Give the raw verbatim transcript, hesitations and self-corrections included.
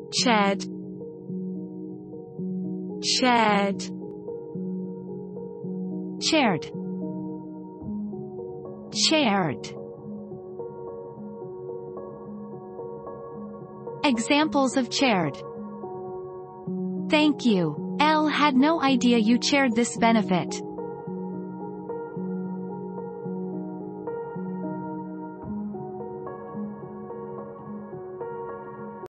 shared, shared, shared, shared. Examples of shared. Thank you. Elle had no idea you shared this benefit.